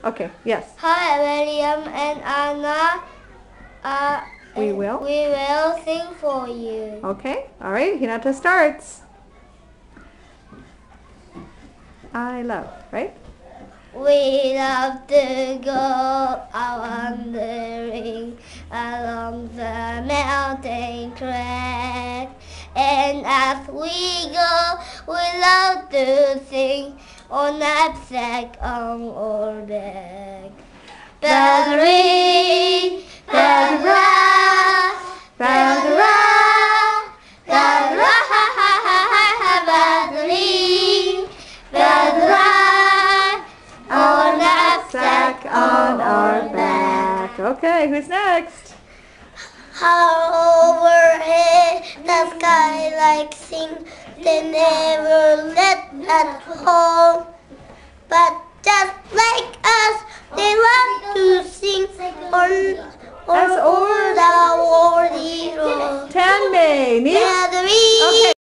Okay, yes. Hi, William and Anna. We will sing for you. Okay, all right, Hinata starts. I love, right? We love to go wandering along the mountain track. And as we go, we love to sing on knapsack on our back. Bell ring, bell rock, bell rock, bell rock, bell ring, bell rock, our knapsack on our back. Okay, who's next? How overhead the skylight sing, they never let at home. But just like us, they love to sing on As over the world. 10 May. Okay.